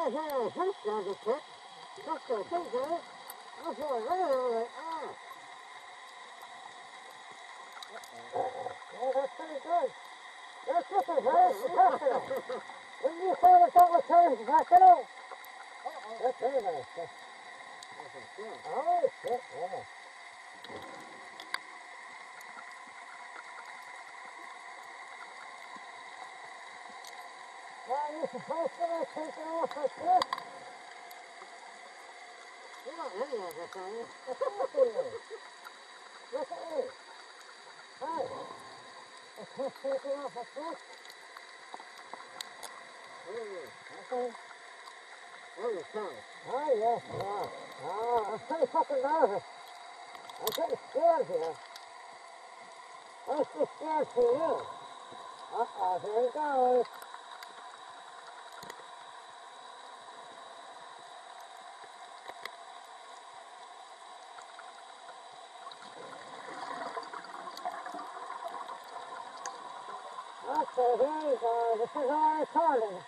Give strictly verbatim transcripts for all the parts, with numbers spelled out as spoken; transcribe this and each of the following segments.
a first level tip. Just a finger. That's what I really are. Oh, that's pretty good. That's looking very professional. Wouldn't you say that that was very professional? That's very nice. Oh, shit, yeah. Now, you're supposed to take it off like this. You're not any of this, are you? Of course you is. Look at me. Hey. I'm supposed to take it off like this. Okay. What are you saying? Oh, yes, yeah. Oh, I'm pretty fucking nervous. I'm getting scared here. I'm still scared for you. Uh-oh, here he goes. Okay, here you go. This is all recording.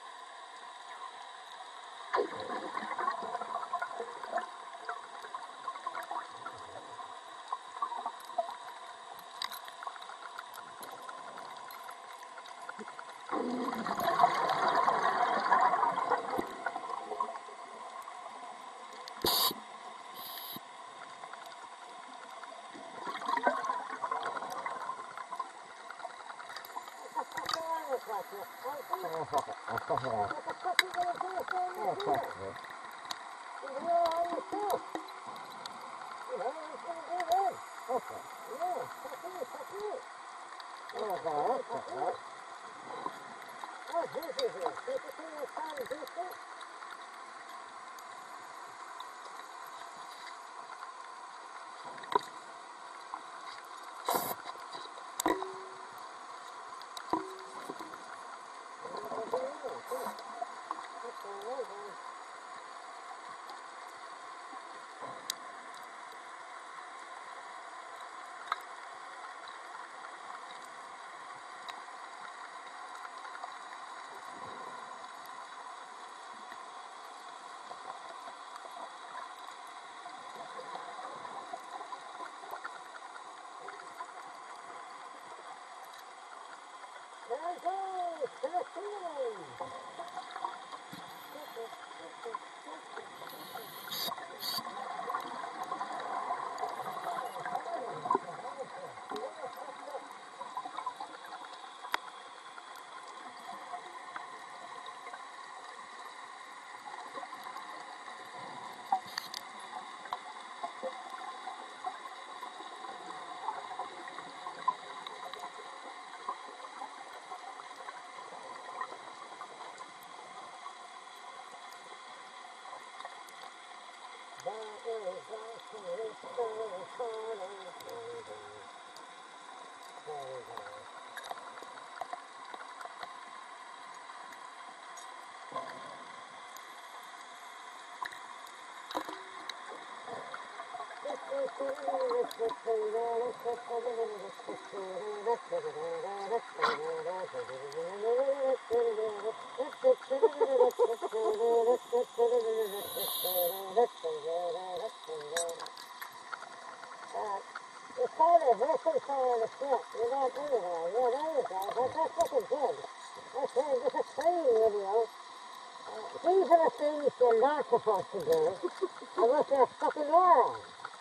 These are the things you're not supposed to do unless they're fucking wrong.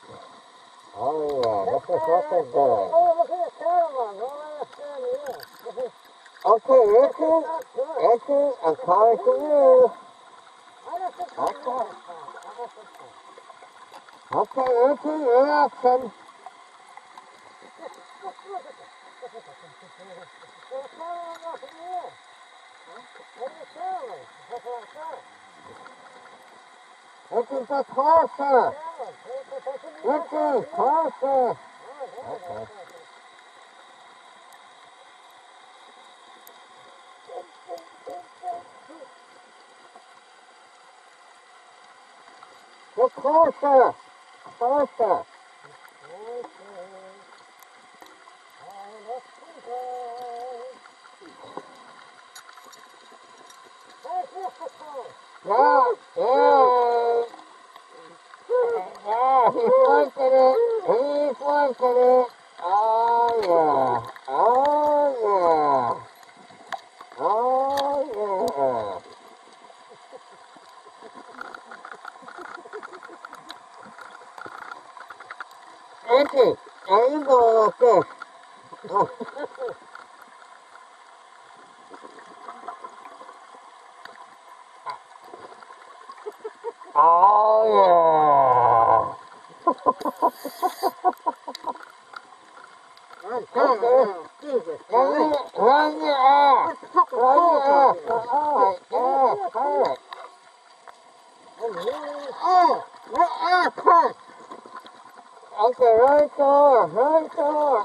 Oh yeah, this is what they do. Oh, look at the catalog. All I understand is this is Okay, Ricky, Ricky, I'm calling for you. I don't think I Okay. know this part. I don't think so. Okay, Ricky, you're action. Look, look, look at this. Look at this. There's a catalog off in the air. What are you telling me? That's what I'm saying. Ricky, get closer. Ricky, closer. Okay. Get closer. Closer. That's it for Yeah, yeah. Yeah, he's working it. He's working it. Oh, yeah. Oh, yeah. Oh, yeah. Auntie, are you going like this? Oh, oh yeah. I'm telling you, Jesus Run Christ. your, run your ass. What's the fucking Run your call ass. here? Alright, yeah, alright. Oh, what ass hurt? Okay, right there, right there.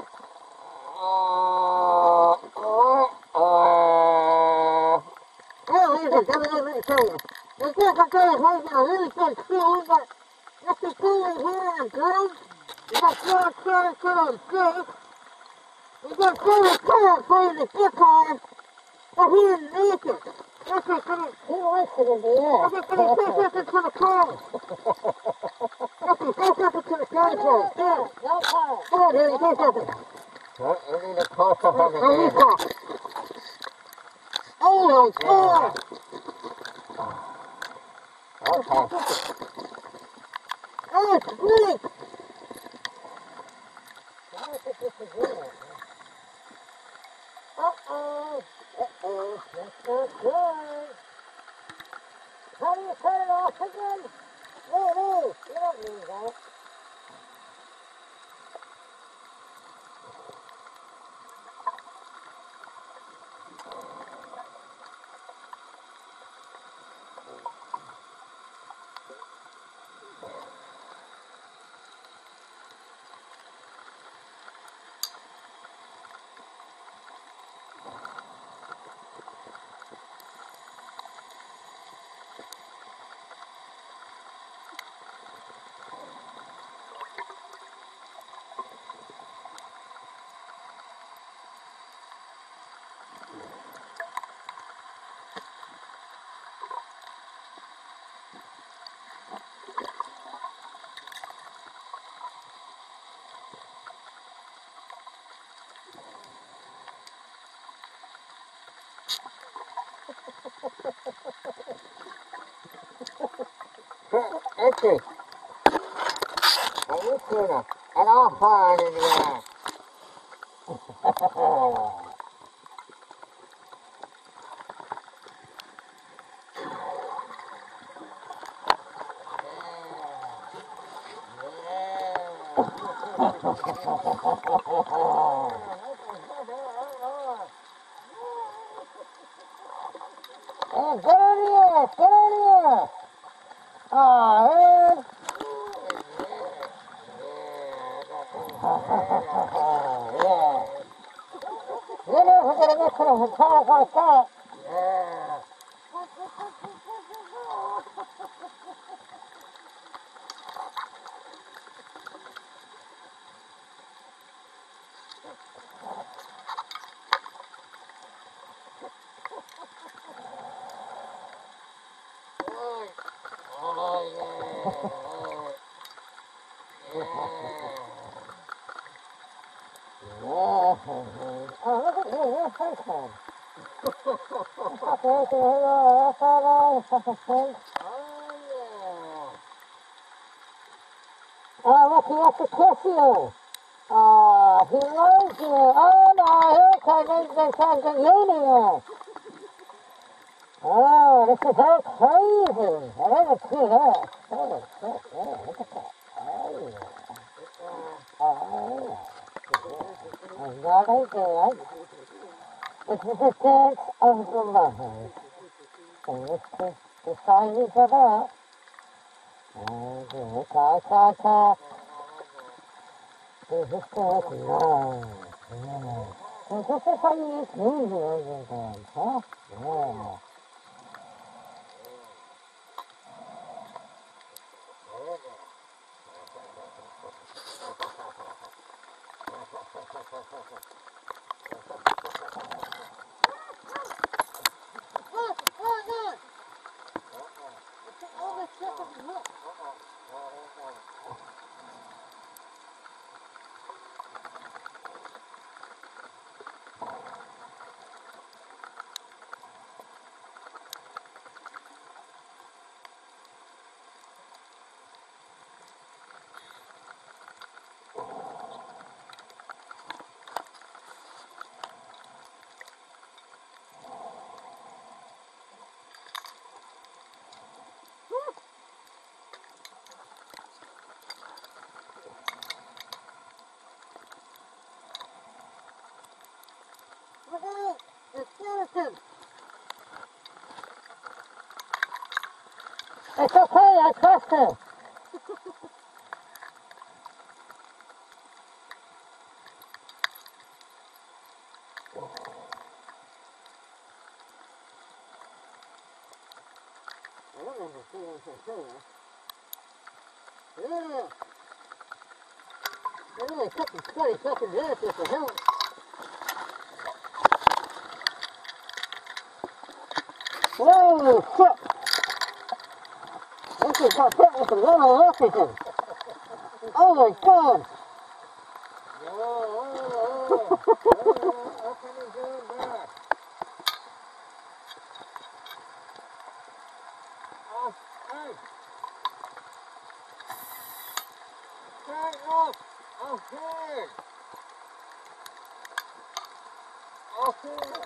Uh, uh, uh. Oh, he's a devil, let me tell you. There's different things, he's got a really good crew, he's got this crew in here and grooves. He's got four chairs for them fish. He's got four cars for you to stick on, but he didn't make it. That's what's gonna, He likes it in the air. that's what's gonna take up into the car. That's what's take up into the car, car. Yeah. No car. Come on, here, take up it. What? We need a close-up on the Oh, he's game. got. Oh, my God. Okay. Oh, it's great. Uh-oh. Uh-oh. That's not good. How do you turn it off again? No, no. You don't need that. Okay. Are you tuna? And I'll fire it in the air. Hey, get out of here! Get out of here! Aw, man! Yeah. You know who's gonna get to the cars like that? Yeah. Oh, look at me, you're a Frenchman. Okay, so hello, that's all right, fucking French. Oh, look, he has to kiss you. Oh, he loves you. Oh, no, here comes the fucking maniac. Oh, this is all crazy. I never see that. Holy shit, yeah, look at that. Oh, yeah. Oh, yeah. Another dance. This is a dance of the lovers. And this is the song is about. Oh, yeah, ta, ta, ta. This is called love. Yeah. So this is how you use music over dance, huh? Yeah. listen. It's okay, I trust him. I don't understand what you're saying. Yeah. It only took me twenty fucking minutes just to help. Whoa, shit! This is got hit with a lot of oxygen. Oh my god! Whoa, whoa, whoa. How come he's going back? Oh, hey! Turn off! Oh, here! Oh, here!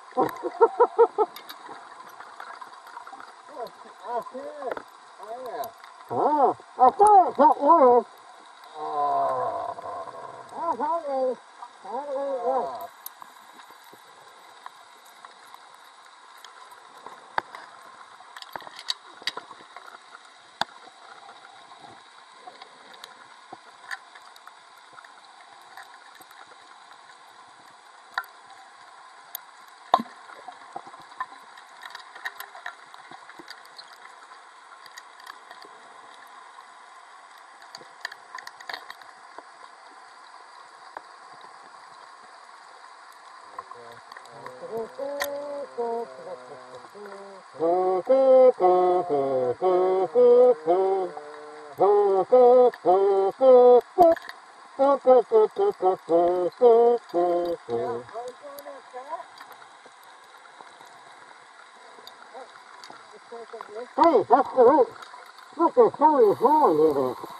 Oh, here! Oh, yeah. Oh, I thought it got worse. Oh. Oh, hungry. Hungry, good. Hey, that's the root. Look, there's so many holes in it.